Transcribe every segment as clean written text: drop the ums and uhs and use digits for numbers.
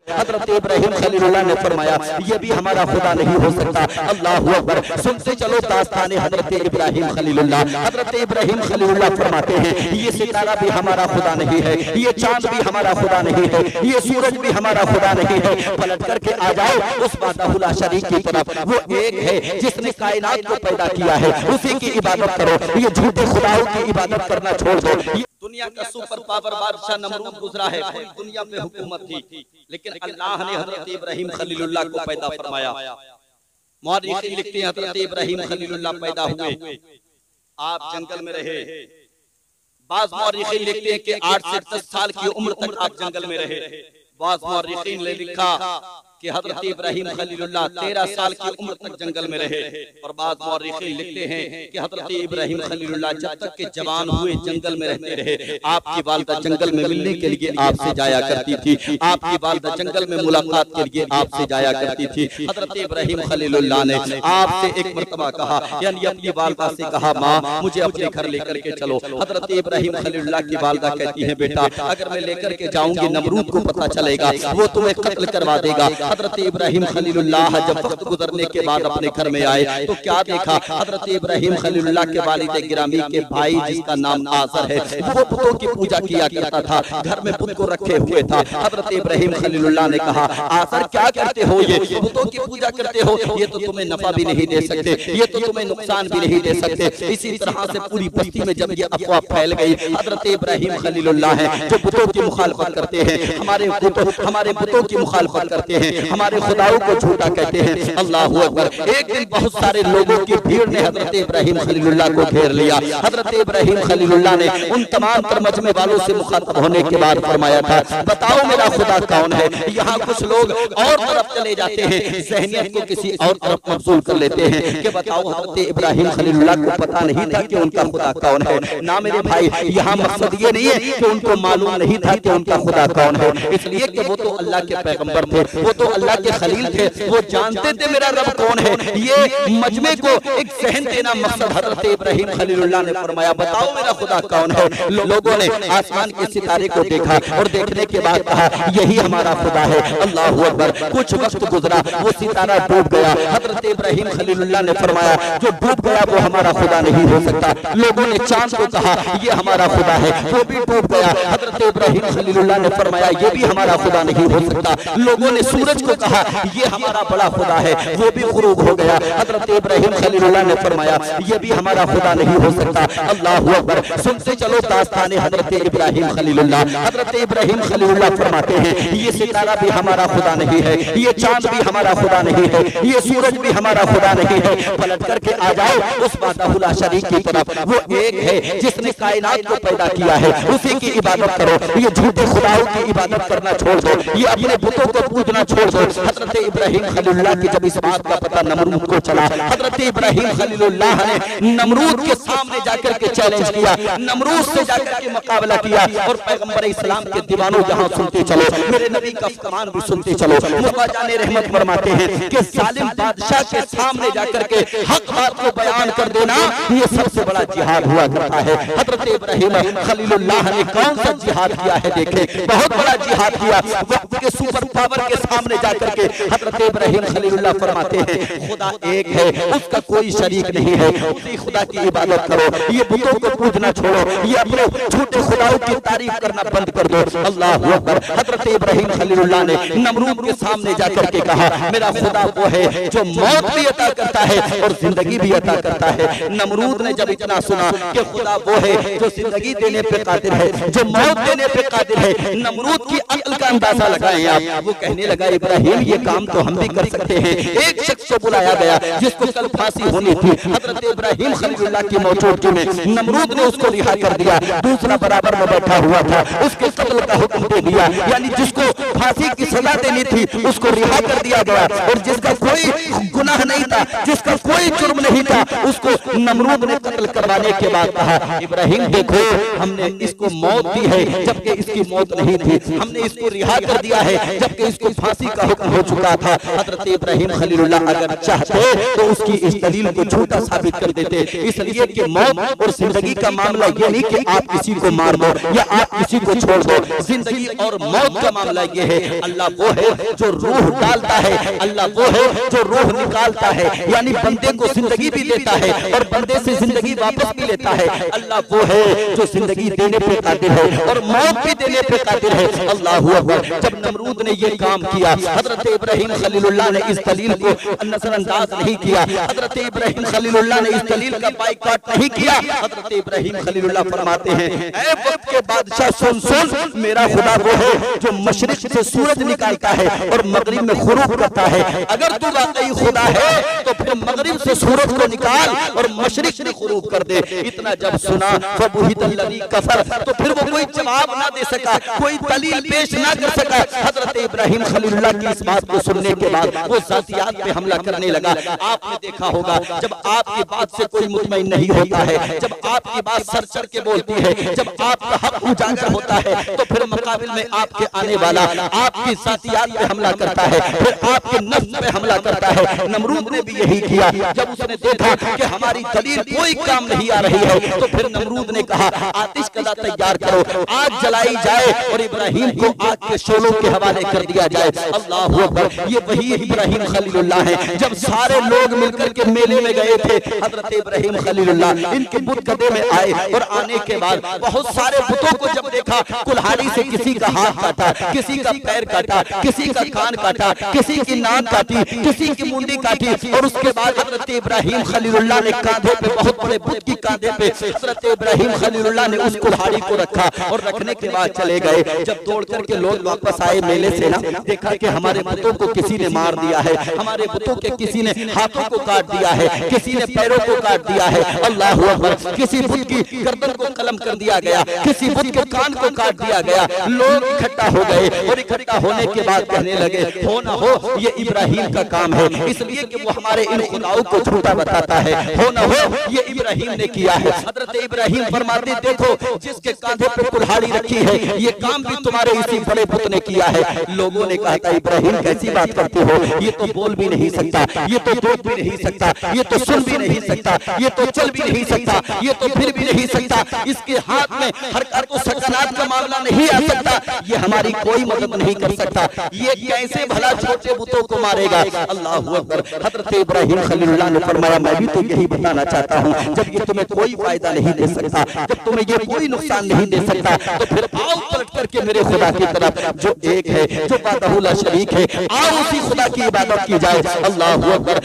हजरत इब्राहिम खलीलुल्लाह ने फरमाया ये भी हमारा खुदा नहीं हो सकता। अल्लाह अकबर। सुनते चलो दास्तान हजरत इब्राहिम खलीलुल्लाह। हजरत इब्राहिम खलीलुल्लाह फरमाते हैं ये सितारा भी हमारा खुदा नहीं है, ये चांद भी हमारा खुदा नहीं है, ये सूरज भी हमारा खुदा नहीं है। पलट करके आ जाओ उस वाहदाहुल शरीक की तरफ। वो एक है जिसने कायनात को पैदा किया है, उसी की इबादत करो। ये झूठे खुदाओं की इबादत करना छोड़ दो। दुनिया का सुपर पावर बादशाह नमरूद गुजरा है, पूरी दुनिया पे हुकूमत थी, लेकिन अल्लाह ने हजरत इब्राहिम खलीलुल्लाह को पैदा फरमाया। मुअर्रिखीन लिखते हैं हजरत इब्राहिम खलीलुल्लाह पैदा हुए, आप जंगल में रहे। बाज़ मुअर्रिखीन लिखते हैं कि 8 से 10 साल की उम्र तक आप जंगल में रहे। बाज़ मुअर्रिखीन ने लिखा कि हजरत इब्राहिम खलीलुल्लाह 13 साल की उम्र तक जंगल में रहे। और बाज़ मुअर्रिखीन लिखते हैं कि हजरत इब्राहिम खलीलुल्लाह जब तक के जवान हुए जंगल में रहते रहे। आपकी वालिदा जंगल में मिलने के लिए आपसे जाया करती थी, आपकी वालिदा जंगल में मुलाकात के लिए आपसे जाया करती थी। हजरत इब्राहिम खलीलुल्लाह ने आपसे एक मरतबा कहा, यानी अपनी वालिदा से कहा माँ मुझे अपने घर लेकर के चलो। हजरत इब्राहिम खलीलुल्लाह की वालिदा कहती है बेटा अगर मैं लेकर के जाऊंगी नमरूद को पता चलेगा, वो तुम्हें कत्ल करवा देगा। हजरत इब्राहिम खलीलुल्लाह जब वक्त गुजरने के बाद अपने घर में आए तो क्या देखा, हजरत इब्राहिम खलीलुल्लाह के वालिद गिरामी के भाई जिसका नाम आसर है वो बुतों की पूजा किया करता था, घर में बुत को रखे हुए था। हजरत इब्राहिम खलीलुल्लाह ने कहा आसर क्या करते हो, ये बुतों की पूजा करते हो, ये तो तुम्हें नफा भी नहीं दे सकते, ये तो तुम्हें नुकसान भी नहीं दे सकते। इसी तरह से पूरी बस्ती में जब ये अफवाह फैल गई, हजरत इब्राहिम खलीलुल्लाह है जो बुतों की मुखालफत करते हैं, हमारे बुतों की मुखालफत करते हैं, हमारे खुदाओं को झूठा कहते हैं। अल्लाह अकबर। एक दिन बहुत सारे लोगों की भीड़ ने हजरत इब्राहिम खलीलुल्लाह को घेर लिया। हजरत इब्राहिम खलीलुल्लाह ने उन तमाम तर मजमे वालों से मुखातब होने के बाद फरमाया था बताओ मेरा खुदा कौन है। यहाँ कुछ लोग और तरफ चले जाते हैं, ज़हनियत को किसी और तरफ मबसूल कर लेते हैं कि बताओ हजरत इब्राहिम खलीलुल्लाह को पता नहीं था कि उनका खुदा कौन है। ना मेरे भाई, यहाँ मकसद ये नहीं है कि उनको मालूम नहीं था कि उनका खुदा कौन है, इसलिए कि वो तो अल्लाह के पैगंबर थे, वो तो अल्लाह के खलील थे, वो जानते थे मेरा रब कौन है। ये मजमे को एक सहन देना मकसद हजरत इब्राहिम खलीलुल्लाह ने फरमाया बताओ मेरा खुदा कौन है। लोगों ने आसमान के सितारे को देखा और देखने के बाद कहा यही हमारा खुदा है। अल्लाह अकबर। कुछ वक्त गुजरा, वो सितारा डूब गया। हजरत इब्राहिम खलीलुल्लाह ने फरमाया जो डूब गया वो हमारा खुदा नहीं हो सकता। लोगों ने चांद को कहा ये हमारा खुदा है, वो भी डूब गया। हजरत इब्राहिम खलीलुल्लाह ने फरमाया ये भी हमारा खुदा नहीं हो सकता। लोगों ने सूरज को कहा ये हमारा बड़ा खुदा है, वो भी गुरूब हो गया। हजरत इब्राहिम खलीलुल्लाह ने फरमाया ये भी हमारा खुदा नहीं हो सकता। अल्लाह अकबर। सुनते चलो दास्तान हजरत इब्राहिम खलीलुल्लाह। हजरत इब्राहिम खलीलुल्लाह फरमाते हैं ये सितारा भी हमारा खुदा नहीं है, ये चांद भी हमारा खुदा नहीं है, ये सूरज भी हमारा खुदा नहीं है। पलट करके आ जाओ उस वाहदाहुल शरीक की तरफ। वो एक है जिसने कायनात को पैदा किया है, उसी की इबादत करो। ये झूठे खुदाओं की इबादत करना छोड़ दो, ये अपने बुतों को पूजना छोड़ दो। हजरत इब्राहिम खलीलुल्लाह की जब इस बात का पता नमरूद को चला, हजरत इब्राहिम खलीलुल्लाह ने नमरूद के सामने जाकर के चैलेंज किया, नमरूद से जाकर के मुकाबला किया। और पैगंबर इस्लाम के दीवानों जहां सुनते चलो, मेरे नबी का फरमान भी सुनते चलो। मुस्तफा जान रहमत फरमाते हैं कि जालिम बादशाह के सामने जाकर के हक बात को बयान कर देना ये सबसे बड़ा जिहाद हुआ करता है। हजरत इब्राहिम खलीलुल्लाह ने कौन सा जिहाद किया है देखे, बहुत बड़ा जिहाद किया। वक्त के सुपर पावर के सामने जाकर के हजरत इब्राहिम खलीलुल्लाह फरमाते हैं खुदा एक है, उसका कोई शरीक नहीं है, उसी खुदा की इबादत करो। ये बुतों को पूजना छोड़ो, ये अपने झूठे खुदाओं की तारीफ करना बंद कर दो। अल्लाह अकबर। हजरत इब्राहिम खलीलुल्लाह ने नमरूद के सामने जाकर के कहा मेरा खुदा वो है जो मौत भी अता करता है और जिंदगी भी अता करता है। नमरूद ने जब इतना सुना कि खुदा वो है जो जिंदगी देने पे कादिर है, जो मौत देने पे कादिर है, नमरूद की अक्ल का अंदाजा लगाएं आप। वो कहने लगा इब्राहिम ये काम तो हम भी कर सकते हैं। एक शख्स को बुलाया गया जिसको कल फांसी होनी थी, हजरत इब्राहिम खलीलुल्लाह की मौजूदगी में नमरूद ने उसको रिहा कर दिया। दूसरा बराबर में बैठा हुआ था, उसके कत्ल का हुक्म दे दिया, यानी जिसको फांसी की सजा देनी थी उसको रिहा कर दिया गया। और जिसका कोई गुनाह नहीं था, जिसका कोई जुर्म नहीं था, उसको नमरूद ने कत्ल करवाने के बाद कहा इब्राहिम देखो हमने इसको मौत दी है जबकि इसकी मौत नहीं थी, हमने इसको रिहा कर दिया है जबकि इसको फांसी का हुक्म हो चुका था। हजरत इब्राहिम खलीलुल्लाह अगर चाहते तो उसकी इस दलील को झूठा साबित कर देते, इसलिए कि मौत और जिंदगी का मामला ये नहीं कि आप किसी को मार दो या आप किसी को छोड़ दो, जिंदगी और मौत का मामला ये है अल्लाह वो है जो रूह डालता है, अल्लाह वो है जो रूह निकालता है, यानी बंदे को जिंदगी भी देता है और बंदे से जिंदगी वापस भी लेता है। अल्लाह वो है जो जिंदगी देने पे कादिर है और मौत भी देने पे कादिर है। अल्लाहू अकबर। जब नमरूद ने ये काम किया, हजरत इब्राहिम खलीलुल्लाह ने इस दलील को नजरअंदाज नहीं किया, हजरत इब्राहिम खलीलुल्लाह ने इस दलील का बाइकआउट नहीं किया। हजरत इब्राहिम खलीलुल्लाह फरमाते हैं, ऐ वक्त के बादशाह सुन सुन, मेरा खुदा वो है जो मशरिक से सूरज निकालता है और मगरिब में खुरूब करता है। अगर तू वाकई खुदा है तो फिर मगरिब से सूरज को निकाल और मशरिक से खुरूब कर दे। इतना जब सुना फबुहितल्लज़ी कफर, तो फिर वो कोई जवाब ना दे सका, कोई दलील पेश ना कर सका। हजरत इब्राहिम खलीलुल्लाह की इस बात को सुनने के बाद वो जातियात पे हमला करने लगा। आपने देखा होगा जब आपकी बात से कोई मुतमईन नहीं होता है, जब आपकी बात सर चढ़ के बोलती है, जब आपका हक उजागर होता है, तो फिर मुकाबिल में आपके आने वाला आपकी जातियात पे हमला करता है, फिर आपके नफ्स पे हमला करता है। नमरूद ने भी यही किया। जब उसने देखा कि हमारी दलील कोई काम नहीं आ रही है, तो फिर नमरूद ने कहा, आतिश कदा तैयार करो, आग जलाई जाए और इब्राहिम को आग के शोलों के हवाले कर दिया जाए। अल्लाहू अकबर। ये वही इब्राहिम खलीलुल्लाह है। जब सारे लोग मिलकर के मेले में गए थे, हजरत इब्राहिम खलीलुल्लाह इनके बुत कदे में आए और आने के बाद बहुत सारे बुतों को जब देखा, कुल्हाड़ी से किसी का हाथ काटा, किसी का पैर काटा, किसी का कान काटा, किसी की नाक काटी, किसी की मुंडी काटी, और उसके बाद हजरत इब्राहिम खलीलुल्लाह ने कांधे पे, बहुत बड़े बुत की कांधे पे हजरत इब्राहिम खलीलुल्लाह ने उस कुल्हाड़ी को रखा और रखने के बाद चले गए। जब दौड़ करके लोग वापस आए मेले से ना, देखा कि हमारे बुतों को किसी ने मार दिया है, हमारे बुतों के किसी ने हाथों को काट दिया है, किसी ने पैरों को काट दिया है। अल्लाहू अकबर। किसी बुत की गर्दन को कलम कर दिया गया, किसी बुत के कान को काट दिया गया। लोग इकट्ठा हो गए और इकट्ठा होने के बाद कहने लगे, हो ना हो ये इब्राहिम का काम है, इसलिए कि वो हमारे इन खुदाओं को झूठा बताता है, हो ना हो ये इब्राहिम ने किया है। हजरत इब्राहिम फरमाते, देखो जिसके कांधे पे कुल्हाड़ी रखी है, ये काम भी तुम्हारे इसी बड़े बुत ने किया है। लोगों ने कहा था, इब्राहिम कैसी बात करते हो, ये तो बोल भी नहीं सकता, ये तो देख भी नहीं सकता, ये तो सुन भी नहीं सकता, ये तो चल भी नहीं सकता, ये तो फिर भी नहीं सकता, इसके हाथ में हरकत और सकनात का मामला नहीं आ सकता, ये हमारी कोई मदद नहीं कर सकता, ये कैसे भला छोटे बुतों को मारेगा। अल्लाहू अकबर। हजरत इब्राहिम खलीलुल्लाह ने फरमाया, मैं भी तो यही बताना चाहता हूँ, जब ये तुम्हें कोई फायदा नहीं दे सकता, जब तुम्हें ये कोई नुकसान नहीं दे सकता, तो फिर आओ पलट करके मेरे खुदा की तरफ जो एक है, जो वाहदहू ला शरीक है, आओ उसी खुदा की इबादत की जाए। अल्लाहू अकबर।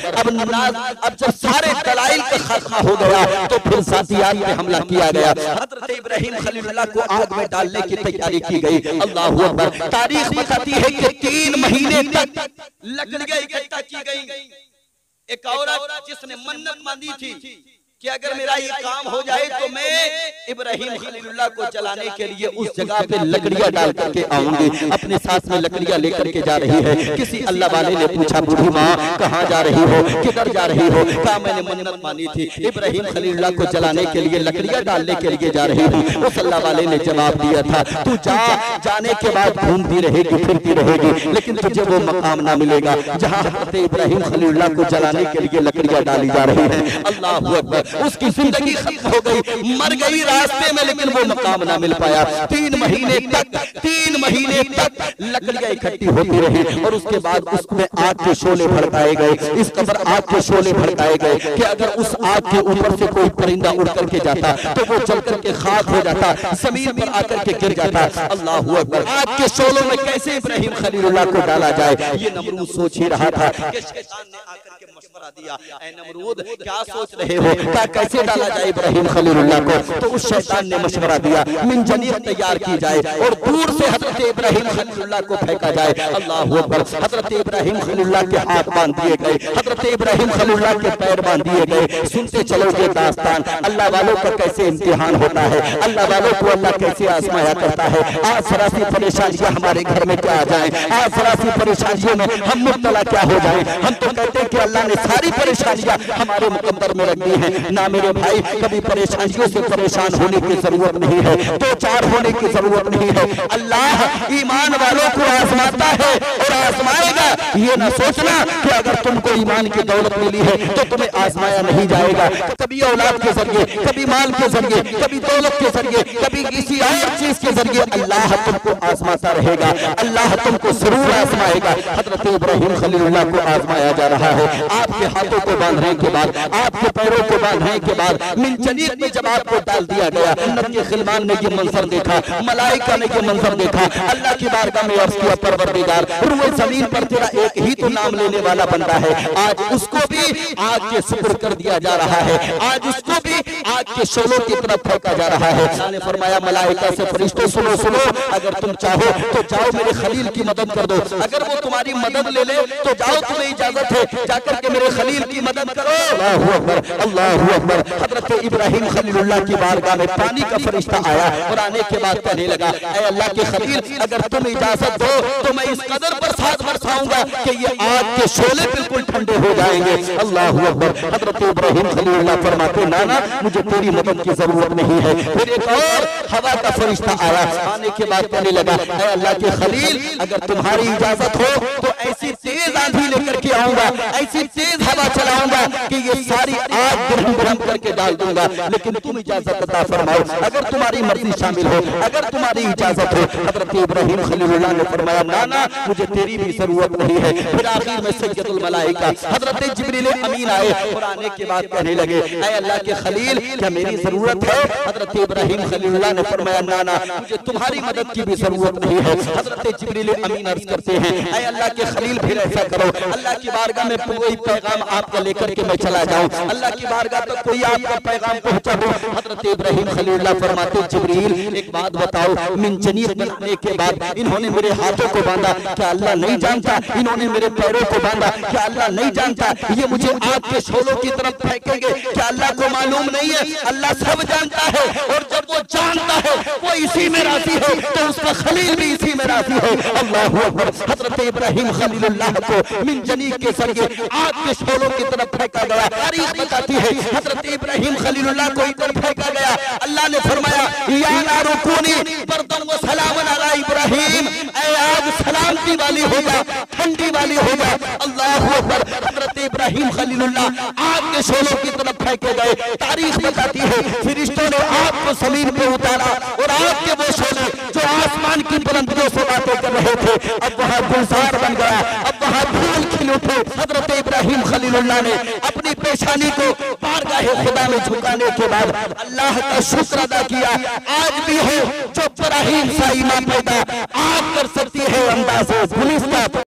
अब जब सारे दलाइल का खात्मा हो गया, तो फिर जातियात पे हमला किया गया। हजरत इब्राहिम खलीलुल्लाह को आग में डालने की तैयारी की गई। अल्लाहू अकबर। तारीख बताती है कि 3 महीने तक लकड़ियां इकट्ठा की गई। एक औरत जिसने मन्नत मांगी थी कि अगर मेरा ये काम हो जाए तो मैं इब्राहिम खलीलुल्लाह को जलाने के लिए उस जगह पे लकड़ियां डाल करके आऊंगी। अपने साथ में लकड़ियां लेकर के जा रही है। किसी अल्लाह वाले ने पूछा, बूढ़ी माँ कहाँ जा रही हो, किधर जा रही हो? कहा, मैंने मन्नत मानी थी, इब्राहिम खलीलुल्लाह को जलाने के लिए लकड़ियां डालने के लिए जा रही हूँ। उस अल्लाह वाले ने जवाब दिया था, तू जा, जाने के बाद घूमती रहेगी, फिरती रहेगी, लेकिन तुझे वो मकाम ना मिलेगा जहाँ हज़रत इब्राहिम खलीलुल्लाह को जलाने के लिए लकड़ियां डाली जा रही है। अल्लाहू अकबर। उसकी जिंदगी खत्म हो गई, मर गई रास्ते में, लेकिन वो मकाम ना मिल पाया। 3 महीने तक लकड़ियां इकट्ठी होती रही और उसके बाद उसमें आग के शोले भड़काए गए। इस कदर आग के शोले भड़काए गए कि अगर उस आग के ऊपर से कोई परिंदा उड़ करके जाता तो वो जल करके खाक हो जाता, जमीन पर आकर के गिर जाता। अल्लाहू अकबर। आग के शोलों में कैसे इब्राहिम खलीलुल्लाह को डाला जाए, ये नमरूद सोच ही रहा था कि शैतान ने आकर के मशवरा दिया, ऐ नमरूद क्या सोच रहे हो, क्या कैसे डाला जाए इब्राहिम खलीलुल्लाह को? तो उस शैतान ने मशवरा दिया, मिनजनीर तैयार की जाए और दूर से हजरत इब्राहिम खलीलुल्लाह को फेंका जाए। अल्लाहू अकबर। हजरत इब्राहिम खलीलुल्लाह के हाथ बांध दिए गए, हजरत इब्राहिम खलीलुल्लाह के पैर बांध दिए गए। सुनते चलो ये दास्तान, अल्लाह वालों का कैसे इम्तिहान होता है, अल्लाह वालों को अल्लाह कैसे आजमाया करता है। आज सरासी परेशानियां हमारे घर में क्या आ जाए, आज सरासी परेशानियों में हम मुब्तला क्या हो जाए। हम तो कहते हैं कि अल्लाह ने सारी परेशानियां हमारे मुकद्दर में रख दी हैं, ना मेरे भाई कभी परेशानियों से परेशान होने की जरूरत नहीं है, दो चार होने की जरूरत नहीं है। अल्लाह ईमान वालों को आजमाता है और आजमाएगा। ये ना सोचना कि अगर तुमको ईमान की दौलत मिली है तो तुम्हें आजमाया नहीं जाएगा। कभी औलाद के जरिए, कभी माल के जरिए, कभी दौलत के जरिए, कभी किसी और चीज के जरिए अल्लाह तुमको आजमाता रहेगा। अल्लाह तुमको जरूर आजमाएगा। हजरत इब्राहिम खलीलुल्लाह को आजमाया जा रहा है। आपके हाथों को बांधने के बाद, आपके पैरों को बांधने के बाद मिनचनीक में जब आपको डाल दिया गया, जन्नत के खिलमान ने ये मंजर देखा, मलाइका ने ये मंजर देखा। अल्लाह की बारगाह में अर्ज किया, परवरदिगार रूए जमीन पर तेरा एक ही तो नाम लेने वाला बंदा है, आज उसको भी आग के सुपुर्द कर दिया जा रहा है, आज उसको भी आग के शोलों की तरफ फेंका जा रहा है। अल्लाह ने फरमाया मलाइका से, फरिश्तों सुनो सुनो, अगर तुम चाहो तो जाओ मेरे खलील की मदद कर दो। अगर वो तुम्हारी मदद ले ले तो जाओ, तुम्हें इजाजत है, जाकर के मेरे खलील की मदद करो। अल्लाहू अकबर, अल्लाहू अकबर। हजरत इब्राहिम खलीलुल्लाह की बारगाह में पानी का फरिश्ता आया और आने के बाद कहने लगा, ऐ अल्लाह के खलील, अगर तुम इजाजत दो तो मैं इस कदर बरसात बरसाऊंगा कि ये आग के शोले बिल्कुल ठंडे हो जाएंगे। अल्लाहू अकबर। हजरत इब्राहिम खलीलुल्लाह फरमाते, नाना मुझे तेरी मदद की जरूरत नहीं है। फिर एक और हवा का फरिश्ता आया, आने के बाद कहने लगा, ऐ अल्लाह के खलील, अगर तुम्हारी इजाजत हो तो ऐसी तेज आंधी लेकर के आऊंगा, ऐसी तेज हवा चलाऊंगा कि ये सारी आग गरम गरम करके डाल दूंगा, लेकिन तुम इजाजत अता फरमाओ, अगर तुम्हारी मर्जी शामिल हो, अगर तुम्हारी इजाजत हो। हजरत इब्राहिम खलीलुल्लाह ने फरमाया, नाना मुझे तेरी भी जरूरत नहीं है। फिर आखिर में सैयदुल मलाइका हजरत जिब्रील अमीन आए और आने के बाद कहने लगे, ऐ अल्लाह के खलील, क्या मेरी जरूरत है? हजरत इब्राहिम खलीलुल्लाह ने फरमाया, नाना मुझे तुम्हारी मदद की भी जरूरत नहीं है। हजरत जिब्रील अमीन अर्ज करते हैं, ऐ अल्लाह के खलील, फिर ऐसा करो, अल्लाह की बारगाह में कोई पैगाम आपका लेकर के मैं चला जाऊं, अल्लाह की बारगाह तक कोई आपका पैगाम पहुंचा दो। हजरत इब्राहिम खलीलुल्लाह फरमाते, जिब्रील एक बात बताओ, मिनचनीक बनाने के बाद इन्होंने मेरे हाथों को बांधा, क्या अल्लाह नहीं जानता? इन्होंने मेरे पैरों को बांधा, क्या अल्लाह नहीं जानता? ये मुझे आग के शोलों की तरफ फेंकेंगे, क्या अल्लाह को मालूम नहीं है? अल्लाह सब जानता है, और जब वो जानता है वो इसी में राजी है तो उसका खलील भी इसी में राजी है। अल्लाहू अकबर। हजरत इब्राहिम खलीलुल्लाह को मिनचनीक के जरिए आग के शोलों की तरफ फेंका गया। तारीख बताती है हजरत इब्राहिम खलीलुल्लाह को इधर फेंका गया, अल्लाह ने फरमाया, या नारु कूनी बर्दन व सलामन अला इब्राहिम, ऐ आग सलामती वाली हो जा, ठंडी वाली हो जा। अल्लाहू अकबर। हजरत इब्राहिम खलीलुल्लाह आग के शोलों की तरफ फेंके गए। तारीख बताती है फरिश्तों ने आग को जमीन पे उतारा और आग के वो शोले जो आसमान की बुलंदियों से बातें कर रहे थे, अब वहां गुलजार बन गया, अब वहां फूल खिल उठे। हजरत इब्राहिम खलीलुल्लाह ने अपनी पेशानी को बारगाह खुदा में झुकाने के बाद अल्लाह का शुक्र अदा किया। आज भी है जो इब्राहिम सा ईमान पैदा आग कर सकती है अंदाज़े गुलिस्तान।